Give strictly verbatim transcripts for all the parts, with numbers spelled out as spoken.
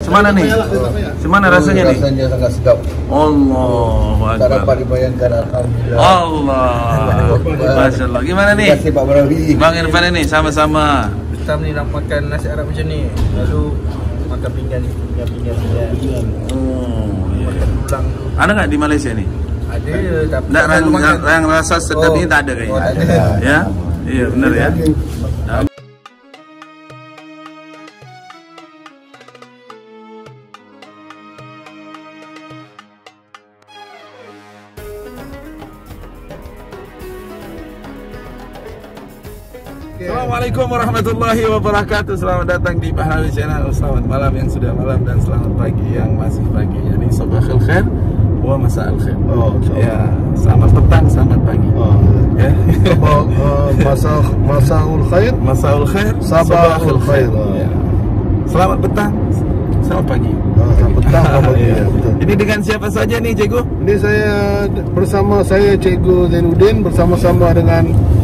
Semana nih? Semana rasanya nih? Rasanya sangat sedap. Allahu Tak Akbar. dapat dibayangkan, alhamdulillah. Allah. Masya Allah. Gimana nih? Terima kasih Pak Barawi. Bang Irfan ini sama-sama. Kita ni nak makan nasi Arab macam ni. Lalu makan pinggan ni, pinggan pinggan. Oh, iya. Makan tulang tu. Ada nggak di Malaysia nih? Ada tapi Nggak, tak yang, makan. yang rasa sedap Oh. ini tak ada kayaknya. Oh, tak ada. Ya? Iya, benar ya. Assalamualaikum warahmatullahi wabarakatuh. Selamat datang di Pahlawi Channel. Selamat malam yang sudah malam dan selamat pagi yang masih pagi. Jadi sabahul khair wa masa'al khair. Oh, ya, selamat petang, selamat pagi. Oh. Ya. Uh, masa masaul khair, Masaul khair, sabahul khair. Ya. Selamat petang, selamat pagi. Ah, selamat petang, selamat pagi. Ya. Ya, betul. Ini dengan siapa saja nih, Cikgu? Ini saya bersama saya Cikgu Zainuddin bersama-sama dengan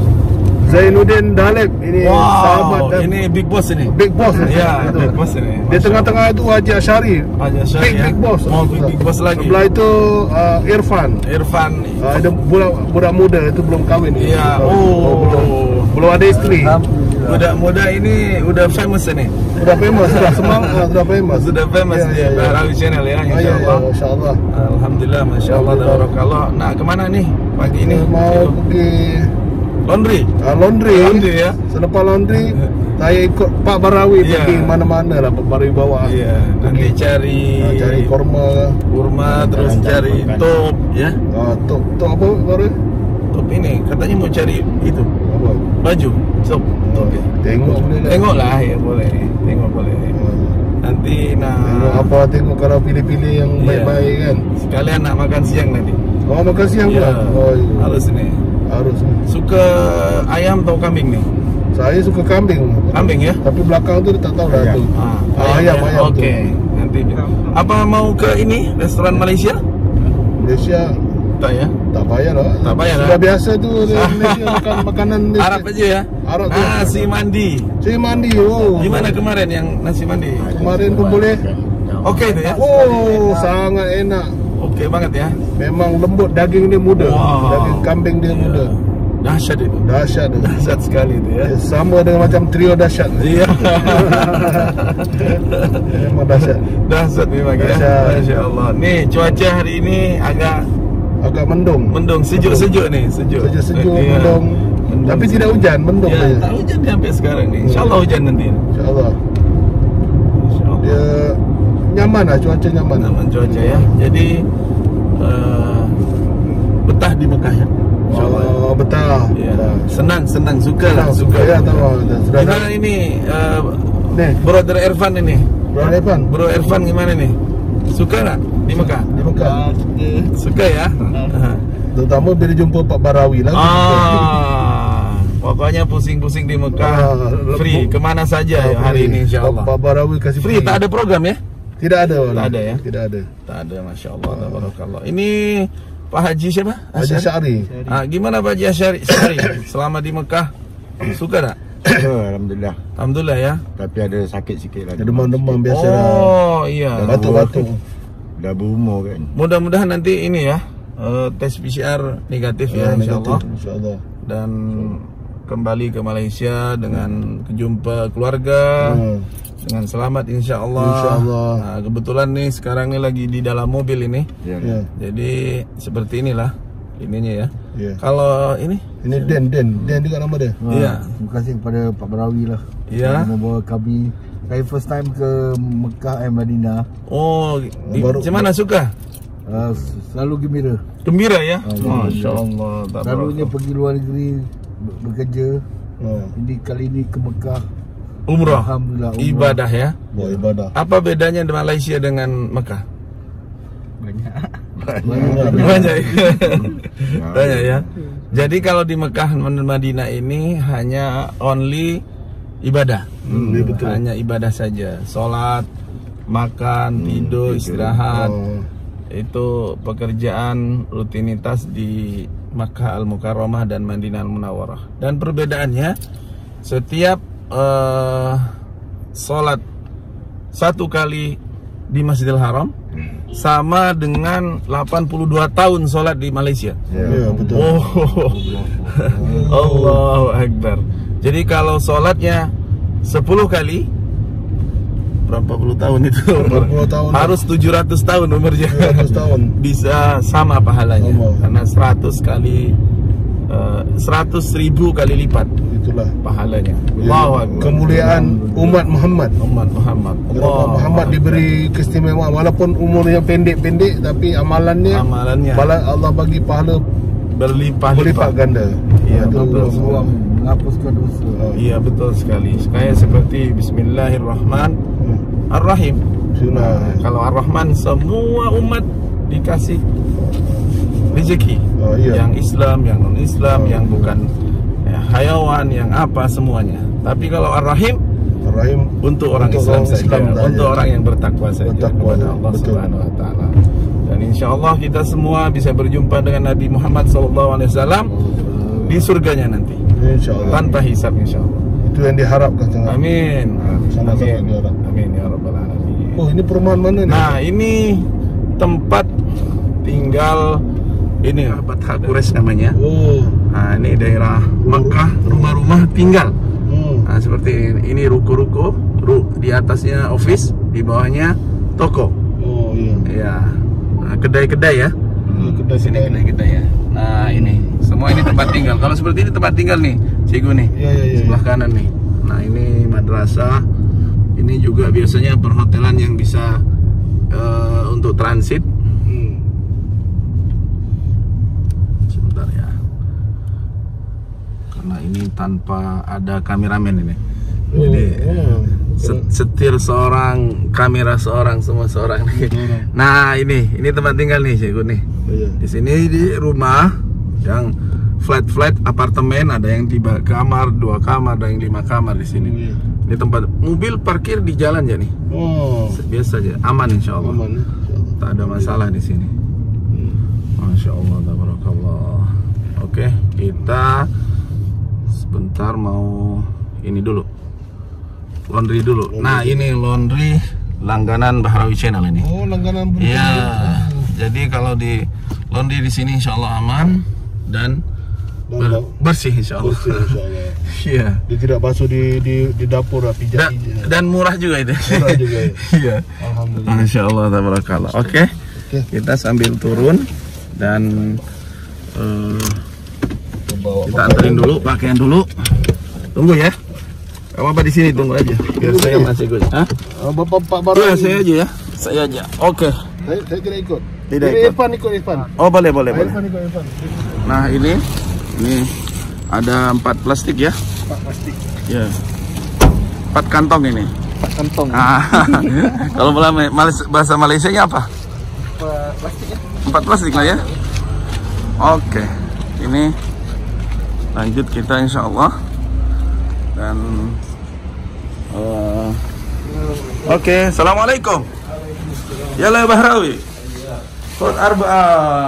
Zainuddin Dalib. Ini sahabat Wow, dan ini Big Boss ini. Big Boss. Ya, Betul. Big Boss ini. Di tengah-tengah itu Haji Asyari. Haji Asyari, Big, ya. Big Boss. Oh, Big, Big Boss lagi. Sebelah itu uh, Irfan. Irfan. Uh, ada budak, budak muda itu belum kahwin. Iya. Oh, Oh, belum, belum ada istri. Budak muda ini udah famous ini. Sudah famous, sudah semang, uh, sudah famous. Sudah famous Ya, di ya, ya. Pahlawi Channel ya, Ah, ya, insyaallah. ya, insyaallah. Alhamdulillah, masya Allah, tabarakallah. Nah, kemana nih pagi ini? Saya mau pergi Laundry. uh, laundry. Laundry ya. Selepas laundry, saya ikut Pak Barawi Iya. pergi mana-mana lah. Pak Barawi bawa. Iya, nanti cari Uh, cari korma. kurma, terus cari top ya. Uh, top, top apa Barawi? Top ini katanya mau cari itu Apa? baju top. Top ya. Tengok boleh lah. Tengoklah ya, boleh. Tengok boleh. Uh, Nanti nah Tengok apa, tengok kalau pilih-pilih yang Iya. baik-baik kan. sekalian nak makan siang nanti. Oh, makan siang Ya, pula. Oh, iya. harus ini. Harus. Suka ayam atau kambing nih? Saya suka kambing. Kambing ya? Tapi belakang tu dia tak tahu dah tu. Ah, Ah, ayam, ya? ayam tu. Oke, nanti. Apa mau ke ini restoran Malaysia? Malaysia Tak ya? tak payah lah. Tak payah lah. Sudah biasa tu di Malaysia makan makanan Malaysia. Arab aja ya? Arab tu. Nasi mandi. Saya mandi. Oh. Gimana kemarin yang nasi mandi? Kemarin pun boleh. Oke itu ya? Oh, sangat enak. Oke banget ya? Memang lembut, daging dia muda. Wow. Daging kambing dia muda. Dahsyat itu. Dahsyat. dia. Dahsyat sekali itu ya. Sama dengan macam trio dahsyat. Iya. Memang dahsyat. Dahsyat memang ya. Dahsyat. Masya Allah. Nih cuaca hari ini agak Agak mendung. mendung, sejuk-sejuk nih, sejuk. Sejuk-sejuk, Iya. mendung. Tapi tidak hujan, mendung Ya, saja. tak hujan sampai sekarang nih. Insyaallah hujan nanti. InsyaAllah. Insyaallah. Dia nyaman lah, cuaca nyaman. Nyaman cuaca ya. Jadi uh, betah di Mekah ya. Insyaallah. Oh, betah. Ya. Betah. Senang, senang, suka lah, Senang, suka. Ya, tahu. Sudah Gimana ini uh, Nih, Brother Irfan ini? Bro Evan, Bro Irfan gimana nih? Suka nggak di Mekah? di Mekah. Suka ya? Aha. Terutama bila jumpa Pak Barawi lah. Ah, pokoknya pusing-pusing di Mekah Ah, free lebu- kemana saja ya hari ini insyaallah. Pak Barawi kasih Free, tak ada program ya? Tidak ada. Tak ada ya? Tidak ada. Tak ada, masya Allah, tabarakallah. Ini Pak Haji siapa? Haji Syari. Ah, gimana Pak Haji Asyari? Syari, selama di Mekah suka tak? Alhamdulillah. Alhamdulillah ya. Tapi ada sakit sikit lah. Demam-demam biasa lah. Oh iya. Batuk-batuk. Dah berumur kan. Mudah-mudahan nanti ini ya eh, tes P C R negatif ya, Ah, insyaallah. negatif, InsyaAllah. Dan kembali ke Malaysia dengan kejumpa keluarga Hmm. dengan selamat insyaallah. InsyaAllah. Nah, kebetulan nih sekarang nih lagi di dalam mobil ini. Ya. Ya. Jadi seperti inilah ininya ya. Ya. Kalau ini Ini Den, Den, Den juga nama dia. Iya. Terima kasih kepada Pak Barawi lah. Iya. Yang membawa kami. Saya first time ke Mekah dan Madinah. Oh, di, Baru- macam mana suka? Uh, selalu gembira. Gembira ya? Oh, Masya Allah. Selalunya pergi luar negeri ber- bekerja. Oh, Ini kali ini ke Mekah. Umrah. Alhamdulillah, umrah. Ibadah ya. buat ibadah. Apa bedanya dengan Malaysia dengan Mekah? Banyak. Banyak ya. Banyak ya. Jadi kalau di Mekah dan Madinah ini hanya only ibadah. Hmm, iya, betul. Hanya ibadah saja. Salat, makan, tidur, istirahat. Oh. Itu pekerjaan rutinitas di Makkah Al-Mukarramah dan Madinah Al-Munawwarah. Dan perbedaannya setiap uh, salat satu kali di Masjidil Haram sama dengan delapan puluh dua tahun sholat di Malaysia. Ya, betul. Oh, Allahu Akbar. Jadi kalau sholatnya sepuluh kali, berapa puluh tahun itu? Berapa puluh tahun? Harus tujuh ratus tahun umurnya. tujuh ratus tahun. Bisa sama pahalanya. Allah. Karena seratus kali uh, seratus ribu kali lipat. Itulah pahalanya. Ya, Allahu Akbar. kemuliaan umat Muhammad. Umat Muhammad. Allah Muhammad diberi keistimewaan walaupun umurnya pendek-pendek tapi amalannya Amalannya bala Allah bagi pahala berlimpah berlipat ganda. Iya, Itu betul. Allah. menghapuskan dosa. Oh, Iya, betul sekali. Kayak seperti Bismillahirrahmanirrahim. Sunnah. Kalau Ar-Rahman semua umat dikasih rezeki. Oh, iya. Yang Islam, yang non-Islam, Oh, yang bukan ya, hayawan, yang apa semuanya. Tapi kalau Ar-Rahim Ar-Rahim untuk orang Untuk Islam orang saja, Islam saja. untuk orang yang bertakwa saja Bertakwa, kepada Allah betul. Subhanahu wa taala. Dan insyaallah kita semua bisa berjumpa dengan Nabi Muhammad sallallahu alaihi wasallam di surganya nanti insyaallah. tanpa hisab insyaallah. Itu yang diharapkan sangat. Amin. Sama-sama Amin. diharap. Amin ya rabbal alamin. Oh, ini perumahan mana nih? Nah, ini tempat tinggal ini Batha Quraisy namanya. Oh. Nah, ini daerah Makkah, rumah-rumah tinggal. Hmm. Nah, seperti ini, ini ruko-ruko, ru, di atasnya office, di bawahnya toko. Oh, iya. Ya, nah, kedai-kedai ya. Ini kedai Sini sini. kedai-kedai ya. Nah, ini semua ini tempat tinggal. Kalau seperti ini tempat tinggal nih, Cikgu nih. Iya, iya, iya. Sebelah kanan nih. Nah, ini madrasah. Ini juga biasanya perhotelan yang bisa uh, untuk transit. Hmm. Sebentar ya. Karena ini tanpa ada kameramen ini. Oh, Jadi oh. set- setir seorang, kamera seorang, semua seorang nih. Nah, ini ini tempat tinggal nih, Cikgu nih. Iya. Di sini di rumah yang flat-flat apartemen, ada yang tiga kamar, dua kamar, ada yang lima kamar di sini. Oh, iya. Ini tempat mobil parkir di jalan ya nih. Oh, Biasa aja, aman insya Allah. aman. insyaallah. Tak ada masalah di sini. Hmm. Masya Allah, tabarakallah. Oke, kita sebentar mau ini dulu, laundry dulu. Nah, ini laundry langganan Bahrawi Channel ini. Oh, langganan berbeda. Iya, jadi kalau di laundry di sini insya Allah aman dan ber- bersih insya Allah. Bersih, insyaallah. Iya. Dia tidak basuh di di di dapur lah, Da- pijat-pijat. dan murah juga itu. Murah juga ya. Iya. Alhamdulillah. Masya Allah, tabarakallah. Oke, Oke. kita sambil turun dan eh, kita anterin dulu pakaian dulu. Tunggu ya. Kamu apa di sini tunggu aja. Biar saya masih ikut. Hah? Oh, Bapak Pak Baru. Iya, saya aja ya. Saya aja. Oke. Saya, saya tidak ikut. Tidak Ini ikut. Irfan ikut Irfan. Oh, boleh, boleh, boleh. Irfan ikut Irfan. Nah, ini ini ada empat plastik ya. Pak plastik. Ya. Empat kantong ini. Pak kantong. Ah, kalau bahasa Malaysianya apa? Pak plastik ya. Empat plastik lah ya. Oke, ini lanjut kita insya Allah dan uh, oke, assalamualaikum. Ya lah Bahrawi. Khud arba'a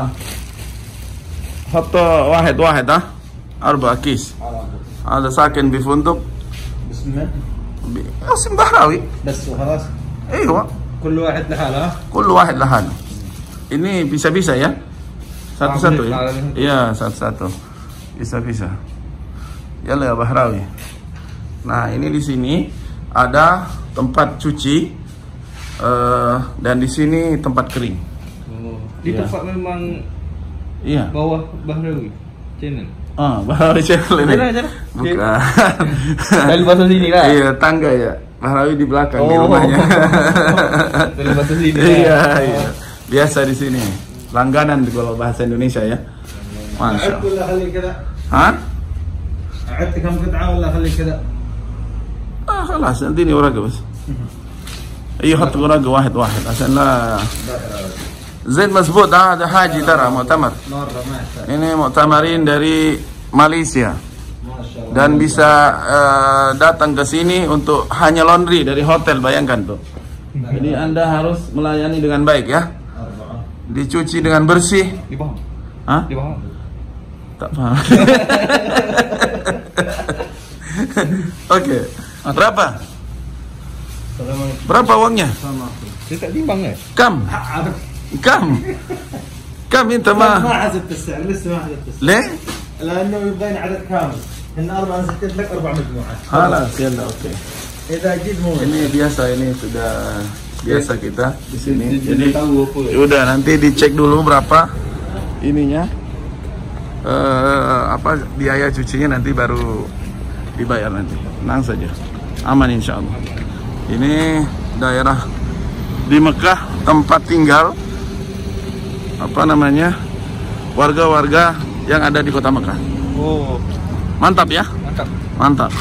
hatta wahid wahid ah arba'a kis. Ada sakin bifunduk. Bismillah. Asim Bahrawi. بس وخلاص Iya. كل واحد لحاله. Kullu wahid lahan. Ini bisa-bisa ya? Satu-satu ya? Iya, satu-satu. Bisa-bisa. Ya lah Bahrawi. Nah, ini di sini ada tempat cuci eh, dan di sini tempat kering. Di Iya. tempat memang Iya. bawah Bahrawi channel. Ah, Bahrawi channel ini. Mana, mana? Bukan. Dari bawah sini lah. Iya, tangga ya. Bahrawi di belakang di Oh. rumahnya. Dari bawah sini. Iya, iya. Biasa di sini. Langganan kalau bahasa Indonesia ya. Masya Allah. ولا خلي كذا؟ Hah? قعدت كم قطعة ولا خلي كذا؟ آه خلاص اديني ورقة بس. اي حط ورقة واحد واحد عشان لا زين مظبوط. هذا حاجي ترى مؤتمر. مرة ما شاء Ini mu'tamarin dari Malaysia ما شاء الله. dan bisa eh, datang ke sini untuk hanya laundry dari hotel, bayangkan tuh. Jadi Anda harus melayani dengan baik ya. أربعة. Dicuci dengan bersih. Di bawah. Hah? Di bawah. Tak paham. Oke. Berapa? Assalamualaikum. Berapa uangnya? Sama. Dia tak timbang eh? Kam. Kam. Kam minta ما ma. حسبت السعر لسه ما حسبت السعر Le? لانه يبغين عدد كامل ان اربع ستين لك اربع مجموعات Halas, ya oke. اذا جيت مو Ini biasa, ini sudah biasa kita di sini. Jadi tahu apa ya? udah nanti dicek dulu berapa ininya. Eh apa biaya cucinya nanti baru dibayar nanti. Tenang saja. Aman insya Allah. Ini daerah di Mekah, tempat tinggal apa namanya warga-warga yang ada di kota Mekah. Oh, Mantap ya, mantap. mantap.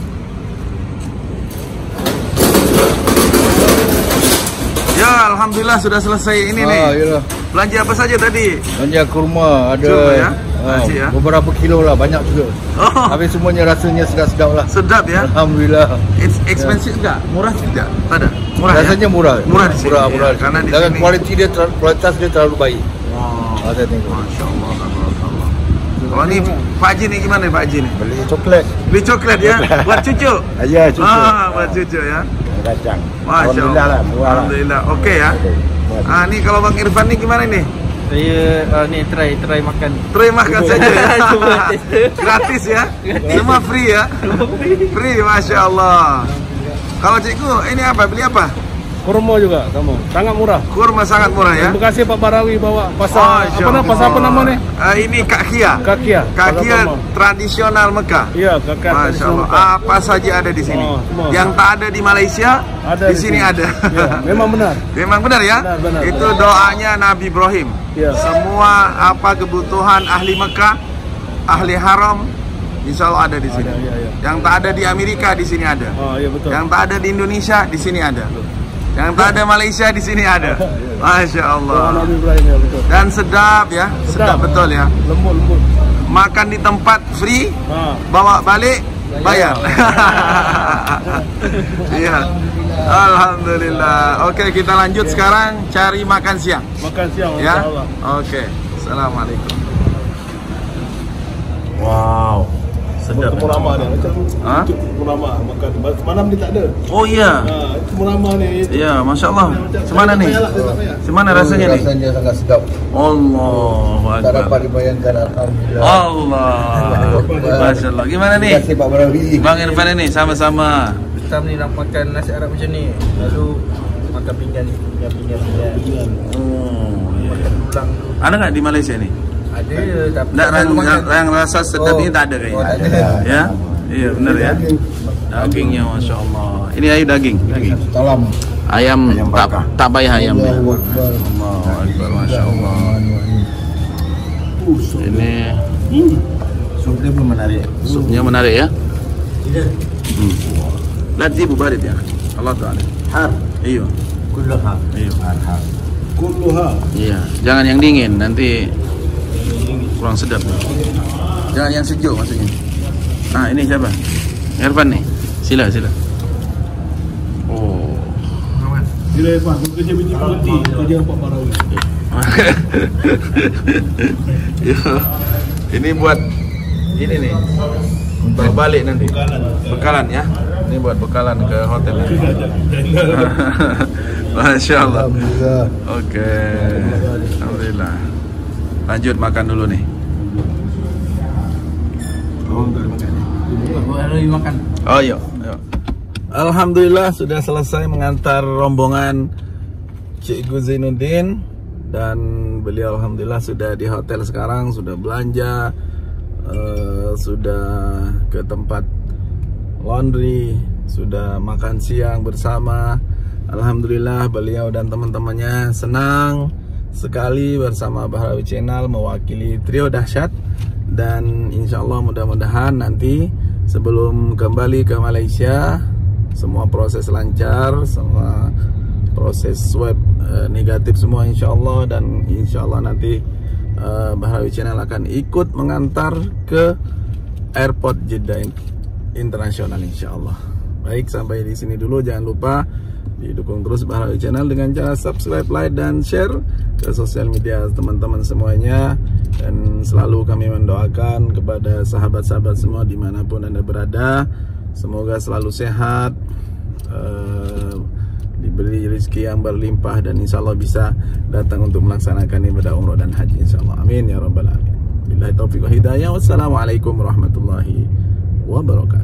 Ya, alhamdulillah sudah selesai ini nih. Ah, iyalah. Belanja apa saja tadi? Belanja kurma ada Kurma ya? ah, Nasi ya? beberapa kilo lah, banyak juga. Oh, Habis semuanya rasanya sedap-sedap lah. sedap ya. Alhamdulillah. It's expensive enggak? Murah tidak? Ada. Murah Rasanya ya? murah. Murah di sini, Murah, ya. murah. Karena di Dan sini- kualiti dia ter- kualitas dia terlalu baik. Wow. Ah, saya tengok. Masya Allah, tabarakallah. Kalau ini Pak Haji nih gimana nih Pak Haji nih? Beli coklat. Beli coklat ya? Buat cucu? Ya, cucu. Ah, buat cucu ya. Kacang. Masya Alhamdulillah Allah. lah, murah lah. Alhamdulillah. Oke ya. Oke. Ah, nih kalau Bang Irfan nih gimana nih? Saya uh, ni try try makan. Try makan saja ya. Cuma tester. Gratis ya. Semua free ya. Free, Masya Allah. Kalau cikgu ini apa? Beli apa? Kurma juga kamu. Sangat murah. Kurma sangat murah ya. Terima kasih Pak Barawi bawa pasar Masya apa nama pasar apa Allah. nama nih? Ah, ini kakia. Kakia. Kakia Pasar kurma. tradisional Mekah. Iya, kakak. Masya Allah. Apa saja ada di sini. Oh, semua. Yang tak ada di Malaysia, Ada di sini ada. Ya, memang benar. Memang benar ya? Benar, benar. Itu doanya Nabi Ibrahim. Ya. Semua apa kebutuhan ahli Mekah, ahli haram, insya Allah ada di sini. Ada, ya, ya. Yang tak ada di Amerika di sini ada. Oh, iya betul. Yang tak ada di Indonesia di sini ada. Yang tak ada Malaysia di sini ada. Masya Doa Allah. Nabi Ibrahim ya betul. Dan sedap ya, sedap Sedap. betul ya. Lembut lembut. Makan di tempat free, Ah. bawa balik bayar. Iya. Alhamdulillah. Oke, kita lanjut sekarang cari makan siang. Makan siang Ya. insyaallah. Oke. Assalamualaikum. Wow. Sedap. Itu murama dia macam Hah? itu murama makan. Malam ni tak ada. Oh iya. Ha, itu murama ni. Iya, Masya Allah. Semana nih? Semana rasanya nih? Rasanya sangat sedap. Allahu Tak Akbar. dapat dibayangkan, alhamdulillah. Allah. Masya Allah. Gimana nih? Terima kasih Pak Barawi. Bang Irfan ini sama-sama. Kita ni nak makan nasi Arab macam ni. Lalu makan pinggan pinggan pinggan pinggan. Oh, iya. Makan tulang. Ada nggak di Malaysia nih? Ada tapi Nggak, tak yang, selalu yang, makan. yang rasa sedap Oh. ini tak ada kayaknya. Oh, tak ada. Ya? Iya benar ya. Dagingnya Masya Allah. Ini ayu daging, daging. Salam. Ayam, Ayam tak bakar. tak payah ayamnya. Allahu Akbar. Allahu Akbar, Masya Allah. Ini Sup dia belum menarik. supnya menarik ya. Hmm. Lihat ibu barit ya. Allah Taala. Har. Iya. Kullaha. Iya. Har. Kulluha. Iya. Jangan yang dingin, nanti kurang sedap. Jangan yang sejuk maksudnya. Nah ini siapa? Irfan nih. Sila sila. Oh. Bila Irfan, kerja biji berhenti kerja Pak Barawi. Iya. Ini buat ini nih. Untuk balik nanti. Bekalan ya. Ini buat bekalan ke hotel. Masya Allah. Alhamdulillah. Oke. Alhamdulillah. Lanjut makan dulu nih. Baru makan. Oh yuk, yuk. Alhamdulillah sudah selesai mengantar rombongan Cikgu Zainuddin. Dan beliau alhamdulillah sudah di hotel sekarang, sudah belanja, uh, sudah ke tempat laundry, sudah makan siang bersama. Alhamdulillah beliau dan teman-temannya senang sekali bersama Bahrawi Channel mewakili Trio Dahsyat. Dan insya Allah mudah-mudahan nanti sebelum kembali ke Malaysia semua proses lancar, semua proses swab uh, negatif semua insya Allah. Dan insya Allah nanti uh, Bahrawi Channel akan ikut mengantar ke airport Jeddah Internasional insya Allah. Baik, sampai di sini dulu. Jangan lupa didukung terus Bahrawi Channel dengan cara subscribe, like, dan share ke sosial media teman-teman semuanya. Dan selalu kami mendoakan kepada sahabat-sahabat semua dimanapun Anda berada, semoga selalu sehat, uh, diberi rezeki yang berlimpah, dan insyaallah bisa datang untuk melaksanakan ibadah umrah dan haji insyaallah. Amin ya rabbal alamin. Billahi taufiq wa hidayah. Wassalamualaikum warahmatullahi wabarakatuh.